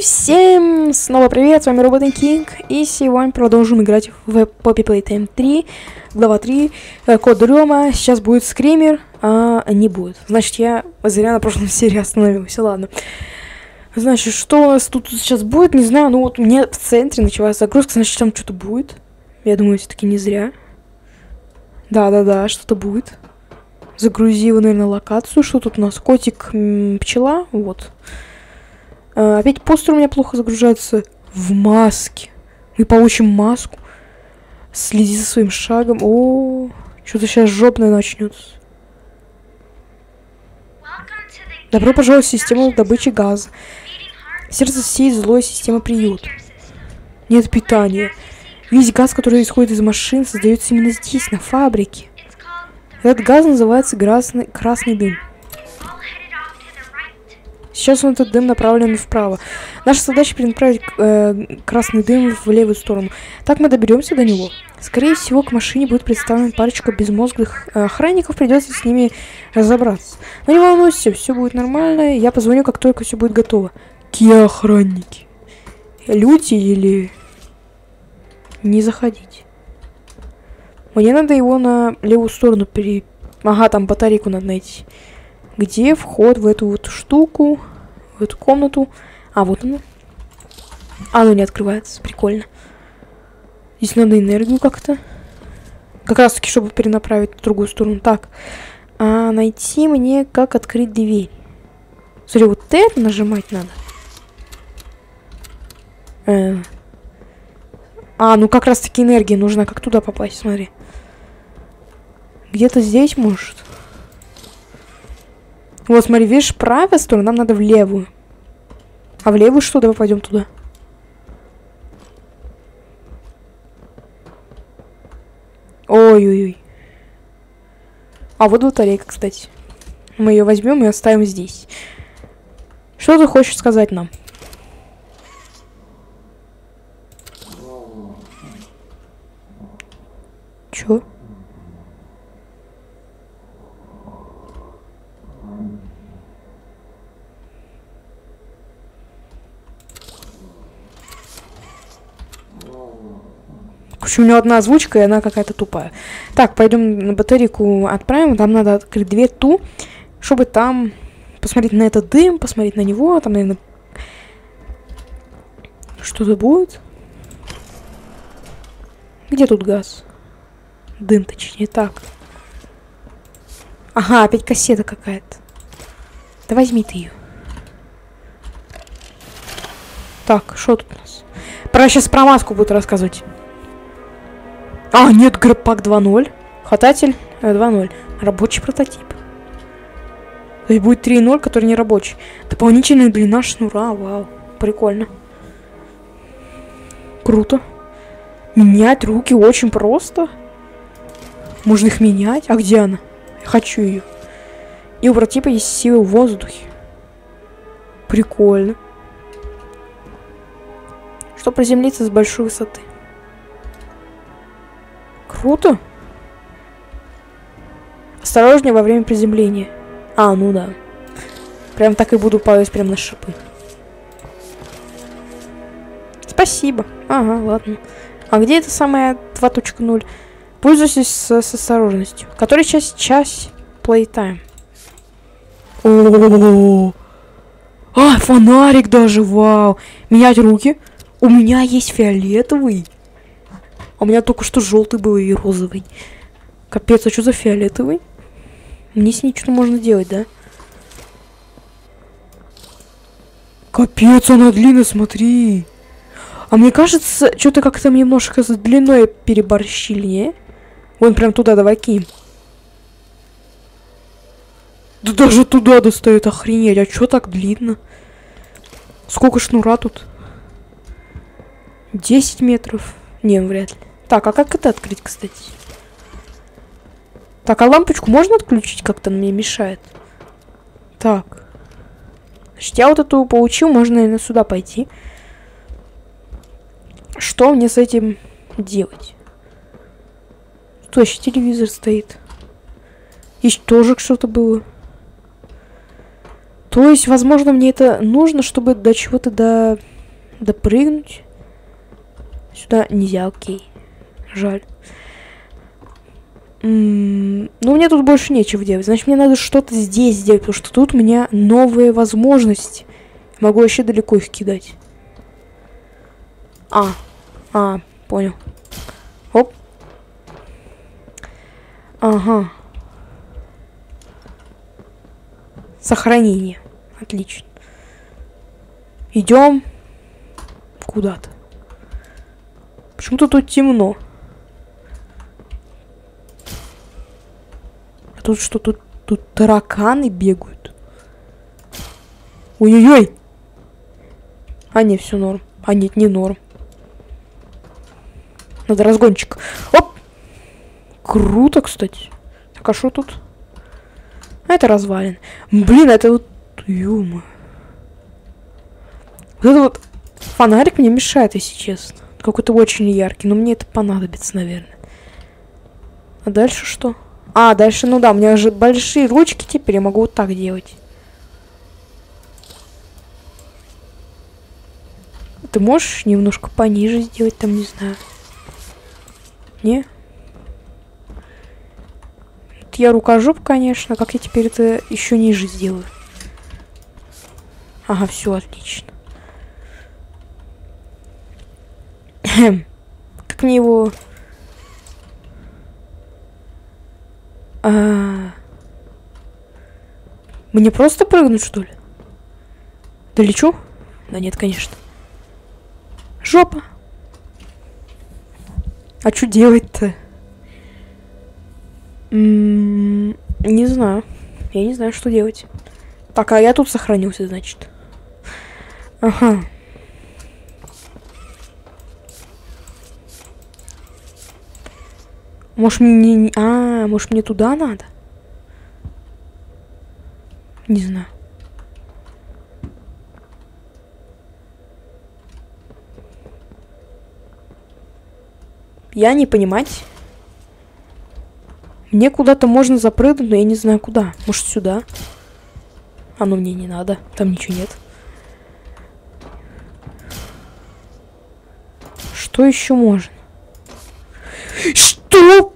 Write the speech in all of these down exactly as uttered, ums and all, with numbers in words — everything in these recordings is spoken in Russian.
Всем снова привет, с вами Роботный Кинг, и сегодня продолжим играть в Poppy Playtime три, глава три, код Дрема. Сейчас будет скример, а не будет. Значит, я зря на прошлом серии остановился, ладно. Значит, что у нас тут сейчас будет, не знаю, ну вот у меня в центре началась загрузка, значит, там что-то будет. Я думаю, все-таки не зря. Да-да-да, что-то будет. Загрузила, наверное, локацию. Что тут у нас? Котик, пчела, вот. А, опять постер у меня плохо загружается. В маске. Мы получим маску. Следи за своим шагом. О, что-то сейчас жопное начнется. Добро пожаловать в систему добычи газа. Сердце всей злой системы приют. Нет питания. Весь газ, который исходит из машин, создается именно здесь, на фабрике. Этот газ называется красный, красный дым. Сейчас он, этот дым, направлен вправо. Наша задача перенаправить э, красный дым в левую сторону. Так мы доберемся до него. Скорее всего, к машине будет представлена парочка безмозглых э, охранников. Придется с ними разобраться. Но не волнуйся, все будет нормально. Я позвоню, как только все будет готово. Какие охранники? Люди или... Не заходить. Мне надо его на левую сторону пере... Ага, там батарейку надо найти. Где вход в эту вот штуку, в эту комнату? А, вот она. А, ну не открывается. Прикольно. Здесь надо энергию как-то. Как раз таки, чтобы перенаправить в другую сторону. Так. А, найти мне, как открыть дверь. Смотри, вот это нажимать надо. Э. А, ну как раз таки энергия нужна. Как туда попасть, смотри. Где-то здесь, может. Вот, смотри, видишь, правая сторона, нам надо в левую. А в левую что? Давай пойдем туда. Ой-ой-ой. А вот батарейка, кстати. Мы ее возьмем и оставим здесь. Что ты хочешь сказать нам? Чё? У него одна озвучка, и она какая-то тупая. Так, пойдем на батарейку отправим. Там надо открыть дверь ту, чтобы там посмотреть на этот дым, посмотреть на него. Там, наверное, что-то будет. Где тут газ? Дым, точнее, так. Ага, опять кассета какая-то. Да возьми ты ее. Так, что тут у нас? Про сейчас про маску буду рассказывать. А, нет, грэппак два ноль. Хвататель два ноль. Рабочий прототип. То есть будет три ноль, который не рабочий. Дополнительная длина шнура. Вау. Прикольно. Круто. Менять руки очень просто. Можно их менять. А где она? Я хочу ее. И у прототипа есть силы в воздухе. Прикольно. Что приземлиться с большой высоты. Круто. Осторожнее во время приземления. А, ну да. Прям так и буду падать прям на шипы. Спасибо. Ага, ладно. А где это самая два точка ноль? Пользуйтесь с, с осторожностью. Которая часть? Часть Playtime. О-о-о-о. А, фонарик даже, вау. Менять руки. У меня есть фиолетовый. У меня только что желтый был и розовый. Капец, а что за фиолетовый? Мне с ней что-то можно делать, да? Капец, она длинная, смотри. А мне кажется, что-то как-то немножко с длиной переборщили, не? Вон прям туда давай кинем. Да даже туда достает, охренеть. А что так длинно? Сколько шнура тут? десять метров. Не, вряд ли. Так, а как это открыть, кстати? Так, а лампочку можно отключить? Как-то она мне мешает. Так. Значит, я вот эту получил. Можно, наверное, сюда пойти. Что мне с этим делать? Тут еще телевизор стоит. Здесь тоже что-то было. То есть, возможно, мне это нужно, чтобы до чего-то до... допрыгнуть. Сюда нельзя, окей. Жаль. М-м, ну, мне тут больше нечего делать. Значит, мне надо что-то здесь сделать, потому что тут у меня новые возможности. Могу вообще далеко их кидать. А, а, понял. Оп. Ага. Сохранение. Отлично. Идем куда-то. Почему-то тут темно. А тут что? Тут, тут тараканы бегают. Ой-ой-ой. А, не, все норм. А, нет, не норм. Надо разгончик. Оп! Круто, кстати. Так, а что тут? А это развалин. Блин, это вот... Ё-моё. Вот это вот фонарик мне мешает, если честно. Какой-то очень яркий, но мне это понадобится, наверное. А дальше что? А, дальше, ну да, у меня же большие ручки, теперь я могу вот так делать. Ты можешь немножко пониже сделать, там, не знаю. Не? Это я рукожоп, конечно. Как я теперь это еще ниже сделаю? Ага, все отлично. Как мне его... А... Мне просто прыгнуть, что ли? Долечу? Да нет, конечно. Жопа. А что делать-то? М-м, не знаю. Я не знаю, что делать. Так, а я тут сохранился, значит. Ага. Может мне... А, может мне туда надо? Не знаю. Я не понимать. Мне куда-то можно запрыгнуть, но я не знаю куда. Может сюда? А ну мне не надо. Там ничего нет. Что еще можно? Что?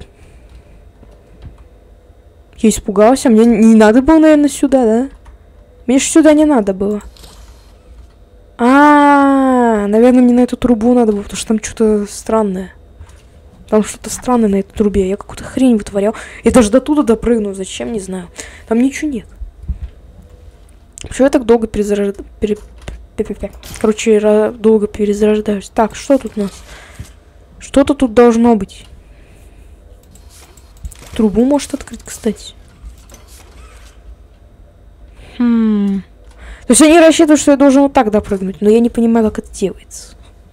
Я испугался. Мне не надо было, наверное, сюда, да? Мне же сюда не надо было. А, наверное, мне на эту трубу надо было, потому что там что-то странное. Там что-то странное на этой трубе. Я какую-то хрень вытворял. Я даже до туда допрыгну. Зачем, не знаю. Там ничего нет. Почему я так долго перезарождаюсь? Пере... Короче, я долго перезарождаюсь. Так, что тут у нас? Что-то тут должно быть. Трубу может открыть, кстати. Хм. То есть они рассчитывают, что я должен вот так допрыгнуть. Но я не понимаю, как это делается.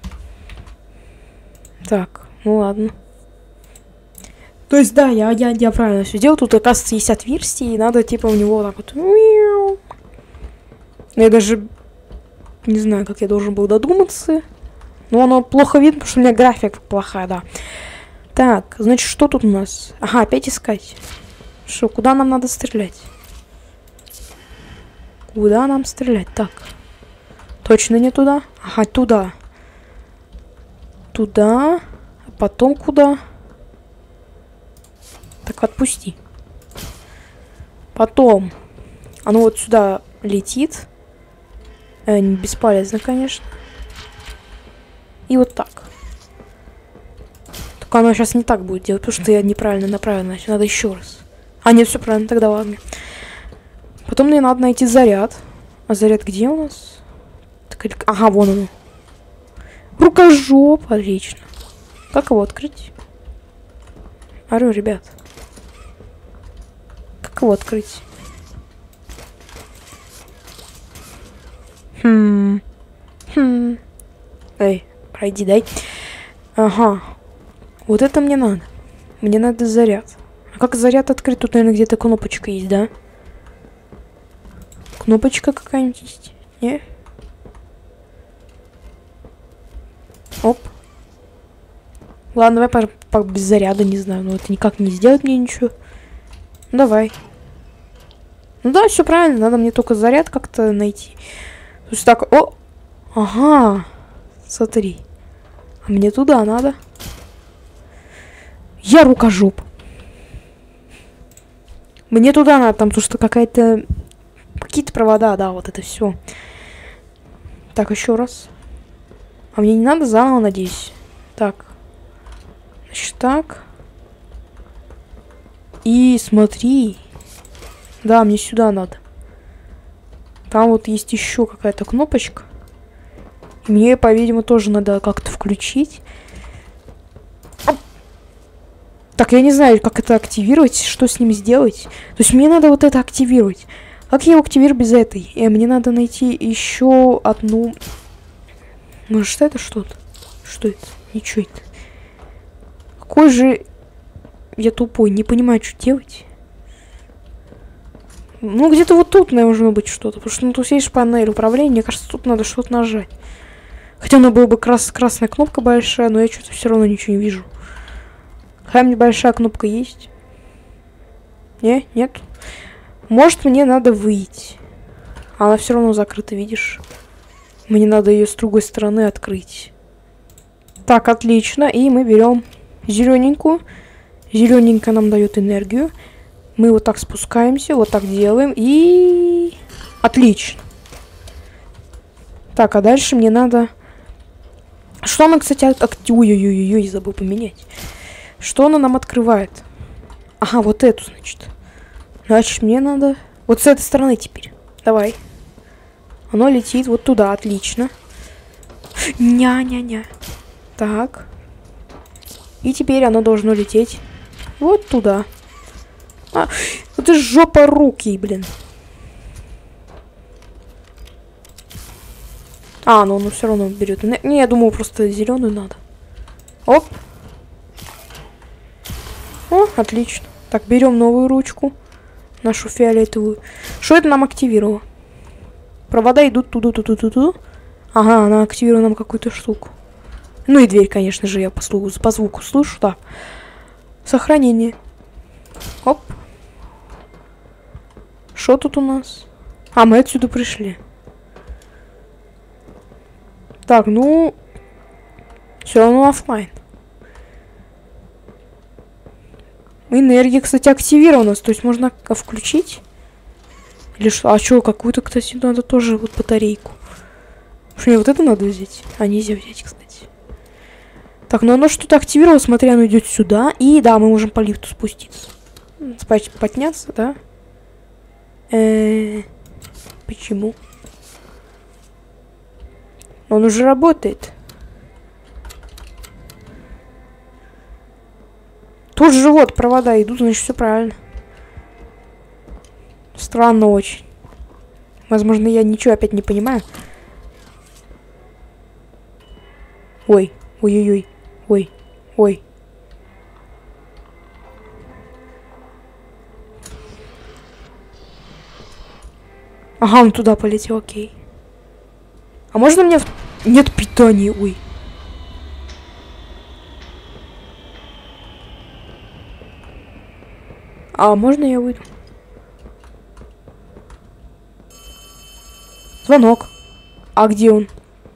Так, ну ладно. То есть, да, я, я, я правильно все делал. Тут, оказывается, есть отверстие, и надо, типа, у него вот так вот... Я даже не знаю, как я должен был додуматься. Но оно плохо видно, потому что у меня графика плохая, да. Так, значит, что тут у нас? Ага, опять искать. Что, куда нам надо стрелять? Куда нам стрелять? Так. Точно не туда? Ага, туда. Туда. А потом куда? Так, отпусти. Потом. Оно вот сюда летит. Э, бесполезно, конечно. И вот так. Только оно сейчас не так будет делать, потому что я неправильно направил. Значит, надо еще раз. А, нет, все правильно, тогда ладно. Потом мне надо найти заряд. А заряд где у нас? Так, ага, вон он. Рукожоп, отлично. Как его открыть? Алло, ребят. Как его открыть? Хм. Хм. Эй, пройди, дай. Ага. Вот это мне надо. Мне надо заряд. А как заряд открыть? Тут, наверное, где-то кнопочка есть, да? Кнопочка какая-нибудь есть? Не? Оп. Ладно, давай по, по, без заряда, не знаю. Но это никак не сделает мне ничего. Ну, давай. Ну да, все правильно. Надо мне только заряд как-то найти. То есть так, о! Ага. Смотри. А мне туда надо. Я рукожоп. Мне туда надо, там, потому что какая-то... Какие-то провода, да, вот это все. Так, еще раз. А мне не надо заново, надеюсь. Так. Значит, так. И смотри. Да, мне сюда надо. Там вот есть еще какая-то кнопочка. И мне, по-видимому, тоже надо как-то включить. Так, я не знаю, как это активировать, что с ним сделать. То есть мне надо вот это активировать. Как я его активирую без этой? И мне надо найти еще одну... Может, это что-то? Что это? Ничего это. Какой же... Я тупой, не понимаю, что делать. Ну, где-то вот тут должно быть что-то. Потому что ну, тут есть панель управления. Мне кажется, тут надо что-то нажать. Хотя она была бы крас красная кнопка большая, но я что-то все равно ничего не вижу. Какая мне большая кнопка есть? Не? Нет? Может, мне надо выйти. Она все равно закрыта, видишь? Мне надо ее с другой стороны открыть. Так, отлично. И мы берем зелененькую. Зелененькая нам дает энергию. Мы вот так спускаемся, вот так делаем. И... Отлично. Так, а дальше мне надо... Что она, кстати, от... Ой-ой-ой-ой, забыл поменять. Что она нам открывает? Ага, вот эту, значит. Значит, мне надо... Вот с этой стороны теперь. Давай. Оно летит вот туда, отлично. Ня-ня-ня. Так. И теперь оно должно лететь вот туда. А, это жопа руки, блин. А, ну он все равно берет. Не, я думаю, просто зеленую надо. Оп. О, отлично. Так, берем новую ручку. Нашу фиолетовую. Что это нам активировало? Провода идут туда-туда-туда. Ага, она активировала нам какую-то штуку. Ну и дверь, конечно же, я по, слуху, по звуку слышу. Так. Сохранение. Оп. Что тут у нас? А, мы отсюда пришли. Так, ну... Все равно оффлайн. Энергия, кстати, активирована. То есть можно включить. Или что? А что, какую-то, кстати, надо тоже вот батарейку. Что, мне вот это надо взять? А, нельзя взять, кстати. Так, ну оно что-то активировалось. Смотри, оно идет сюда. И да, мы можем по лифту спуститься. Спать, подняться, да? Э-э-э, почему? Он уже работает. Тут же вот провода идут, значит, все правильно. Странно очень. Возможно, я ничего опять не понимаю. Ой, ой-ой-ой, ой, ой. Ага, он туда полетел, окей. А можно мне... В... Нет питания, ой. А можно я выйду? Звонок. А где он?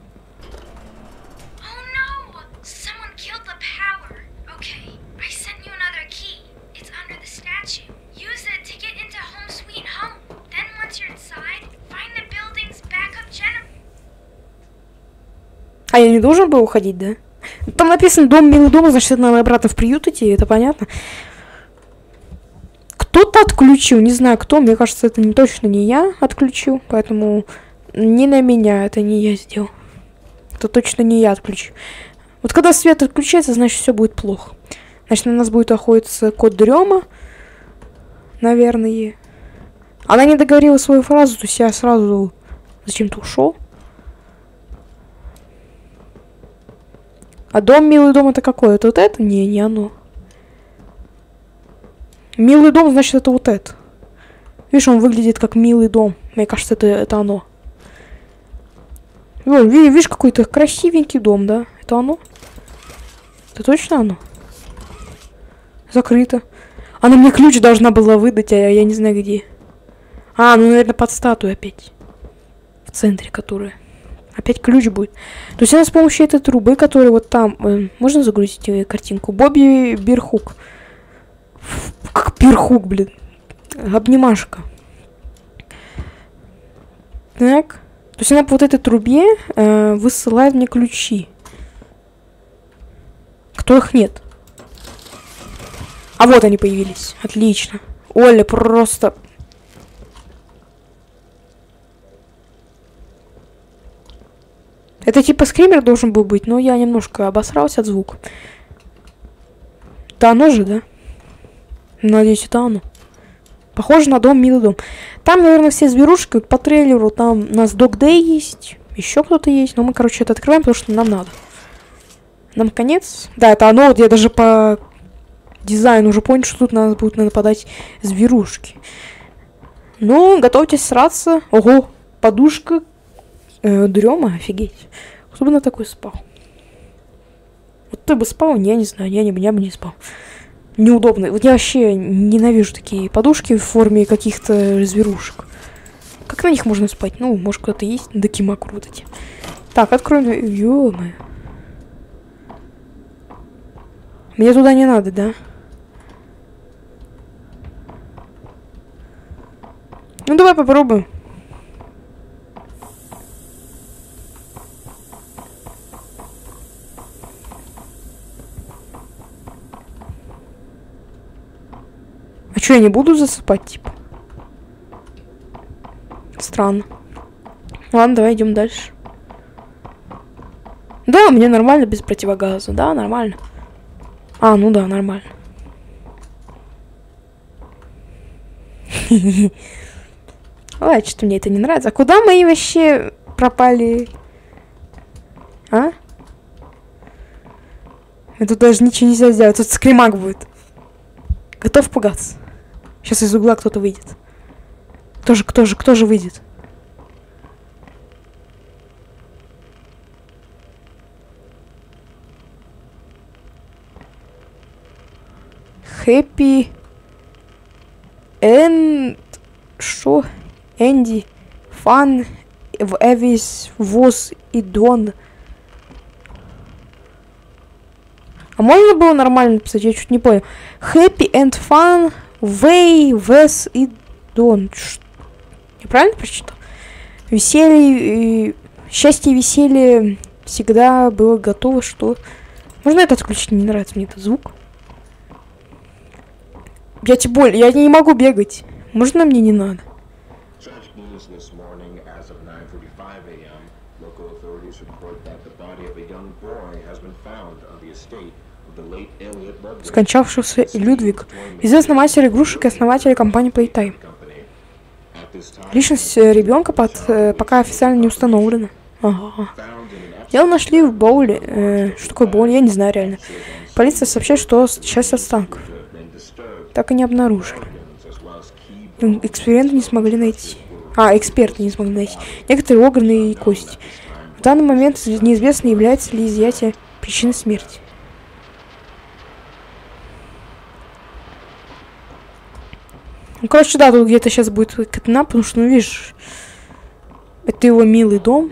А я не должен был уходить, да? Там написано «Дом, милый дом», значит, это надо обратно в приют идти, это понятно. Кто-то отключил, не знаю кто, мне кажется, это не, точно не я отключил, поэтому не на меня, это не я сделал. Это точно не я отключил. Вот когда свет отключается, значит, все будет плохо. Значит, на нас будет охотиться кот Дрема, наверное. Она не договорила свою фразу, то есть я сразу зачем-то ушел. А дом, милый дом, это какой? Это вот это? Не, не оно. Милый дом, значит, это вот это. Видишь, он выглядит как милый дом. Мне кажется, это, это оно. Вон, видишь, какой-то красивенький дом, да? Это оно? Это точно оно? Закрыто. Она мне ключ должна была выдать, а я, я не знаю где. А, ну, наверное, под статуей опять. В центре, которая. Опять ключ будет. То есть она с помощью этой трубы, которая вот там... Э, можно загрузить э, картинку? Бобби Бирхук. Как Бирхук, блин. Обнимашка. Так. То есть она по вот этой трубе э, высылает мне ключи. Которых нет. А вот они появились. Отлично. Оля просто... Это типа скример должен был быть, но я немножко обосрался от звука. Да оно же, да? Надеюсь, это оно. Похоже на дом, милый дом. Там, наверное, все зверушки. Вот по трейлеру там у нас Дог Дэй есть. Еще кто-то есть. Но мы, короче, это открываем, потому что нам надо. Нам конец. Да, это оно. Вот я даже по дизайну уже понял, что тут надо будут нападать зверушки. Ну, готовьтесь сраться. Ого, подушка. Э, дрема, офигеть. Кто бы на такой спал? Вот ты бы спал? Я не знаю, я, не, я бы не спал. Неудобно. Вот я вообще ненавижу такие подушки в форме каких-то зверушек. Как на них можно спать? Ну, может, кто-то есть? Да кимаку вот эти. Так, откроем. Ё-моё. Мне туда не надо, да? Ну, давай попробуем. А что, я не буду засыпать, типа? Странно. Ладно, давай идем дальше. Да, мне нормально без противогаза. Да, нормально. А, ну да, нормально. Ой, что-то мне это не нравится. А куда мои вообще пропали? А? Тут даже ничего нельзя сделать. Тут скримак будет. Готов пугаться. Сейчас из угла кто-то выйдет. Кто же, кто же, кто же выйдет? Хэппи Энд... Шо? Энди. Фан. В Эвис. Воз и Дон. А можно было нормально написать? Я чуть не понял. Happy and Fun. Way, Вес и Дон. Я правильно прочитал? Веселье... Счастье и веселье всегда было готово, что... Можно это отключить? Не нравится мне этот звук. Я тем более... Я не могу бегать. Можно мне не надо? Скончавшийся Людвиг, известный мастер игрушек и основатель компании Playtime. Личность ребенка под, э, пока официально не установлена. Ага. Дело нашли в боуле. Э, что такое боуль? Я не знаю реально. Полиция сообщает, что часть останков так и не обнаружили. Эксперименты не смогли найти. А, эксперты не смогли найти. Некоторые органы и кости. В данный момент неизвестно, является ли изъятие причиной смерти. Ну, короче, да, тут где-то сейчас будет котна, потому что, ну, видишь, это его милый дом.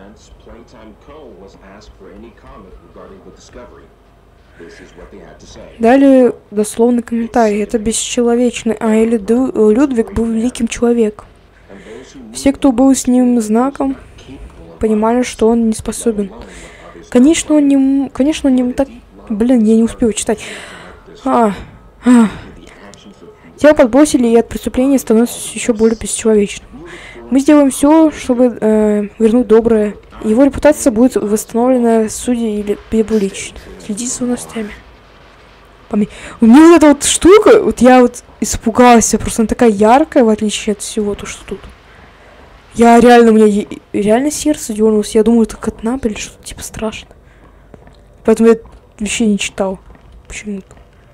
Далее дословный комментарий. Это бесчеловечно, а или Людвиг был великим человеком. Все, кто был с ним знаком, понимали, что он не способен. Конечно, он не... Конечно, он не так... Блин, я не успел читать. А, а. Тело подбросили, и от преступления становится еще более бесчеловечным. Мы сделаем все, чтобы э, вернуть доброе. Его репутация будет восстановлена в суде или публично. Следите за новостями. Помни. У меня вот эта вот штука, вот я вот испугался, просто она такая яркая, в отличие от всего, то, что тут. Я реально, у меня реально сердце дернулось. Я думаю, это котна или что-то типа страшно. Поэтому я вообще не читал. Почему-то.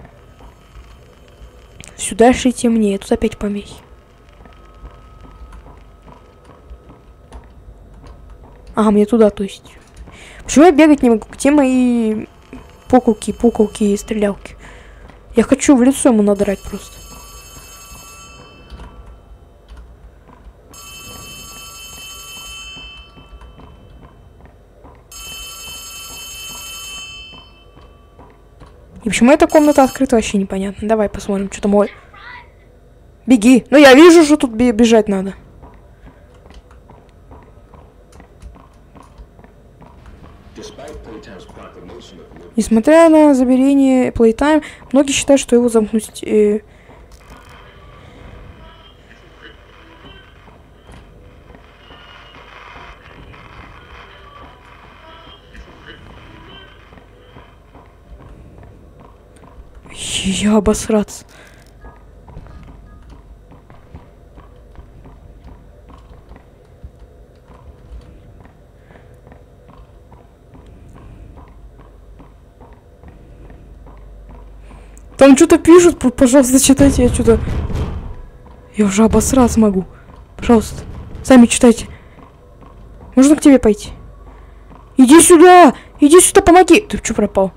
Сюда дальше темнее, тут опять помехи. Ага, мне туда, то есть. Почему я бегать не могу? Где мои пуколки, пуколки и стрелялки? Я хочу в лицо ему надрать просто. И почему эта комната открыта, вообще непонятно. Давай посмотрим, что там. Ой. Беги. Ну я вижу, что тут бежать надо. Несмотря на заверение Playtime, многие считают, что его замкнуть... Э... Я обосраться. Там что-то пишут, пожалуйста, читайте, я что-то... Я уже обосраться могу. Пожалуйста, сами читайте. Можно к тебе пойти? Иди сюда! Иди сюда, помоги! Ты что пропал?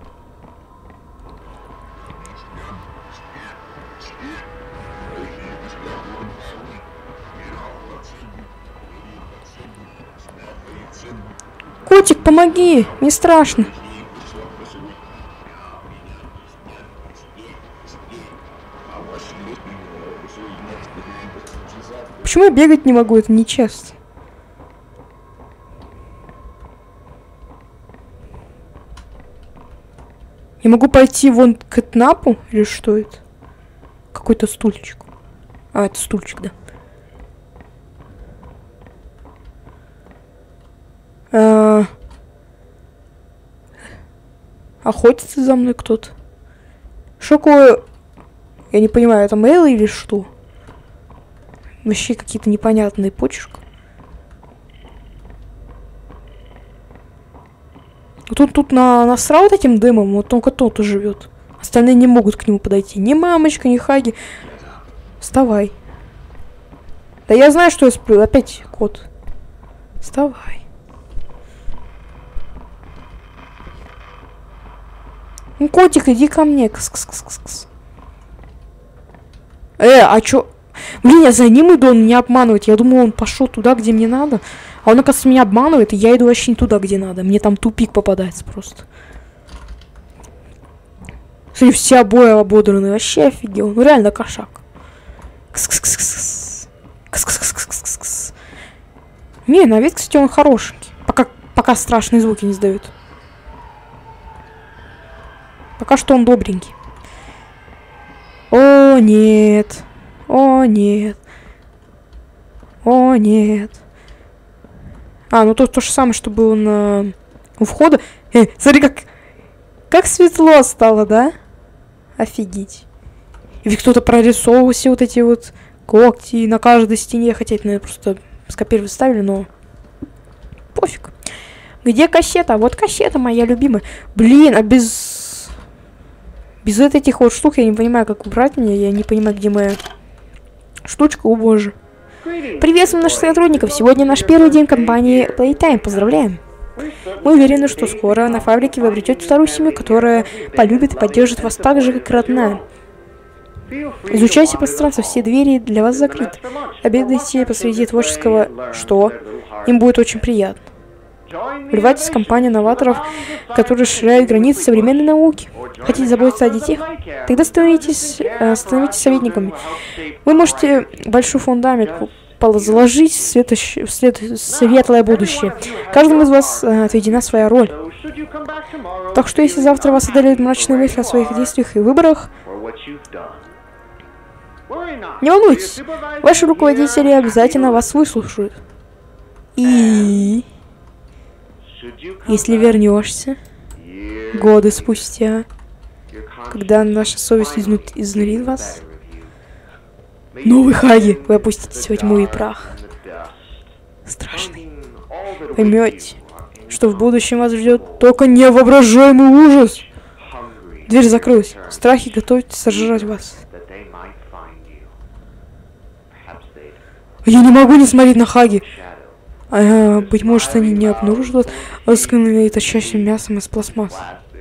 Котик, помоги! Не страшно. Почему я бегать не могу? Это нечестно. Я могу пойти вон к этнапу? Или что это? Какой-то стульчик. А, это стульчик, да. А... Охотится за мной кто-то. Что такое? Я не понимаю, это мейл или что? Вообще какие-то непонятные почерки. Вот он тут на, насрал вот этим дымом, вот только тот и живет. Остальные не могут к нему подойти. Ни мамочка, ни Хаги. Вставай. Да я знаю, что я сплю. Опять кот. Вставай. Ну, котик, иди ко мне. Кс-кс-кс-кс. Э, а чё? Блин, я за ним иду, он меня обманывает. Я думал, он пошел туда, где мне надо. А он, оказывается, меня обманывает, и я иду вообще не туда, где надо. Мне там тупик попадается просто. Смотри, все обои ободраны. Вообще офигел. Ну, реально кошак. Кс-кс-кс-кс. Кс-кс-кс-кс-кс. Не, на вид, кстати, он хорошенький. Пока, пока страшные звуки не сдают. Пока что он добренький. О, нет. О, нет. О, нет. А, ну то, то же самое, что было на... у входа. Э, смотри, как... Как светло стало, да? Офигеть. И ведь кто-то прорисовывал все вот эти вот когти на каждой стене. Хотя это, наверное, просто скопировали, ставили, но... Пофиг. Где кассета? Вот кассета моя любимая. Блин, а без... Без вот этих вот штук я не понимаю, как убрать меня. Я не понимаю, где моя штучка. О боже. Приветствуем наших сотрудников. Сегодня наш первый день компании Playtime. Поздравляем. Мы уверены, что скоро на фабрике вы обретете вторую семью, которая полюбит и поддержит вас так же, как родная. Изучайте пространство, все двери для вас закрыты. Обедайте посреди творческого «что». Им будет очень приятно. Вливайтесь в компанию новаторов, которые расширяют границы современной науки. Хотите заботиться о детях? Тогда становитесь, э, становитесь советниками. Вы можете большой фундамент заложить в, светоч... в свет... светлое будущее. Каждому из вас э, отведена своя роль. Так что если завтра вас одолеют мрачные мысли о своих действиях и выборах, не волнуйтесь, ваши руководители обязательно вас выслушают. И... Если вернешься годы спустя, когда наша совесть изнут... изнурит вас, новый Хаги, вы опуститесь во тьму и прах. Страшный. Поймете, что в будущем вас ждет только невоображаемый ужас. Дверь закрылась. Страхи готовьтесь сожрать вас. Я не могу не смотреть на Хаги. А, быть может, они не обнаружат вас, скрытыми точащим мясом из пластмассы.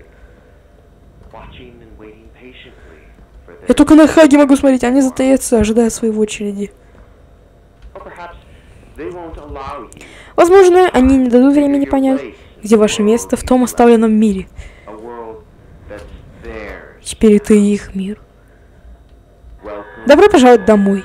Я только на Хаги могу смотреть, они затаятся, ожидая своей очереди. Возможно, они не дадут времени понять, где ваше место в том оставленном мире. Теперь это их мир. Добро пожаловать домой.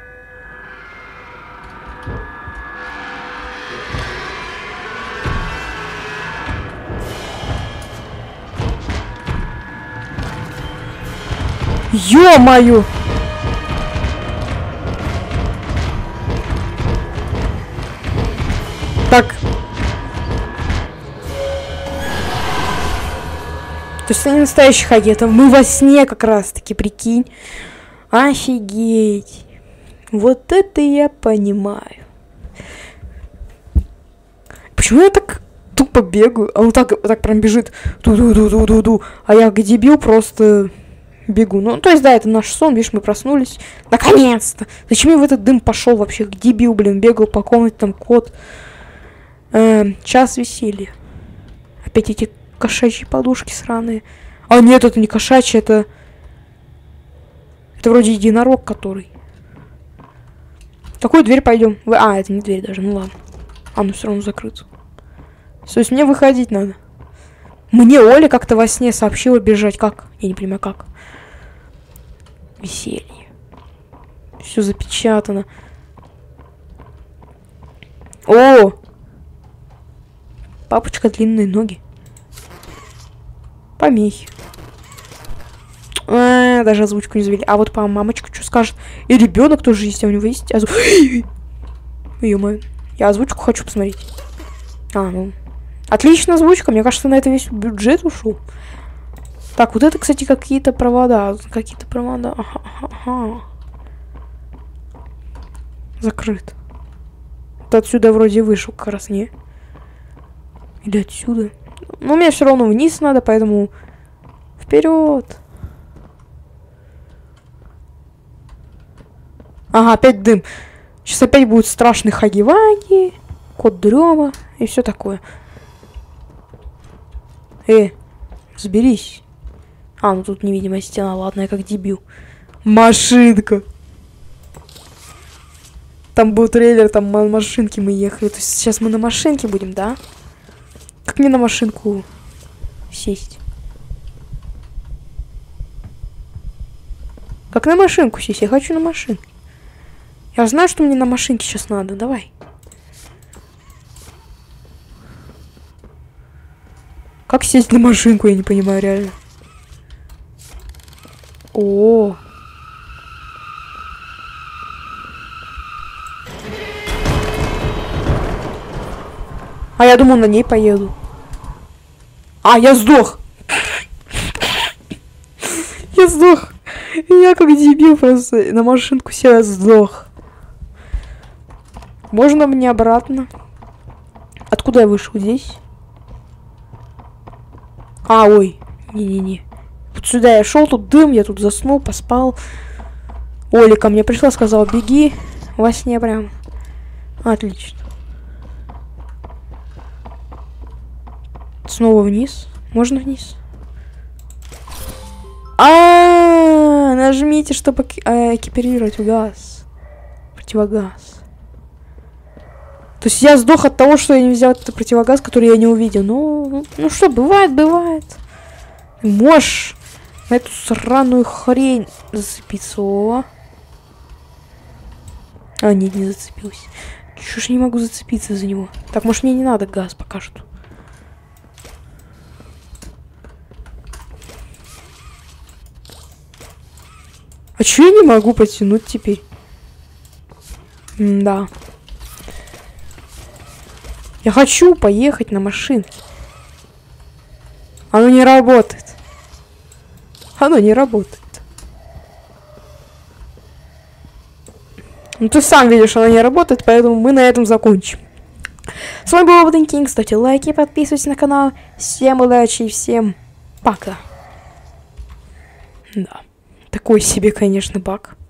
Ё-моё! Так. То есть это не настоящий хаги, это мы во сне как раз-таки, прикинь. Офигеть. Вот это я понимаю. Почему я так тупо бегаю? А он так, так прям бежит. Ду-ду-ду-ду-ду-ду. А я, как дебил, просто бегу. Ну, то есть, да, это наш сон, видишь, мы проснулись. Наконец-то! Зачем я в этот дым пошел вообще? Как дебил, блин, бегал по комнате, там кот. Эм, час веселья. Опять эти кошачьи подушки сраные. А нет, это не кошачьи, это... Это вроде единорог, который. В какую дверь пойдем? Вы... А, это не дверь даже, ну ладно. А, ну все равно закрыто. То есть мне выходить надо. Мне Оля как-то во сне сообщила бежать. Как? Я не понимаю, как. Веселье. Все запечатано. О! Папочка, длинные ноги. Помехи. А, -а, даже озвучку не завели. А вот по мамочка что скажет? И ребенок тоже есть, а у него есть озвучка. Ё-моё. Я озвучку хочу посмотреть. А, ну. Отличная озвучка. Мне кажется, на это весь бюджет ушел. Так, вот это, кстати, какие-то провода. Какие-то провода. Ага, ага. Закрыт. Вот отсюда вроде вышел как раз, не? Или отсюда? Но мне все равно вниз надо, поэтому вперед. Ага, опять дым. Сейчас опять будет страшный хаги-ваги, кот дрема и все такое. Э, заберись. А, ну тут невидимая стена, ладно, я как дебил. Машинка. Там был трейлер, там на машинке мы ехали. То есть сейчас мы на машинке будем, да? Как мне на машинку сесть? Как на машинку сесть? Я хочу на машинке. Я знаю, что мне на машинке сейчас надо. Давай. Как сесть на машинку, я не понимаю, реально. О. А я думал, на ней поеду. А, я сдох. Я сдох. Я как дебил просто на машинку сел, я сдох. Можно мне обратно? Откуда я вышел? Здесь? А, ой. Не-не-не. Вот сюда я шел, тут дым, я тут заснул, поспал. Оля ко мне пришла, сказала, беги. Во сне прям. Отлично. Снова вниз. Можно вниз? А, нажмите, чтобы экипировать газ. Противогаз. То есть я сдох от того, что я не взял этот противогаз, который я не увидел. Ну, ну что, бывает, бывает. Можешь на эту сраную хрень зацепиться. О. А, нет, не зацепился. Чё ж я не могу зацепиться за него? Так, может, мне не надо газ пока что. А чё я не могу потянуть теперь? М-да. Я хочу поехать на машинке. Оно не работает. Оно не работает. Ну ты сам видишь, оно не работает, поэтому мы на этом закончим. С вами был Вадим Кинг. Ставьте лайки, подписывайтесь на канал. Всем удачи и всем пока. Да. Такой себе, конечно, баг.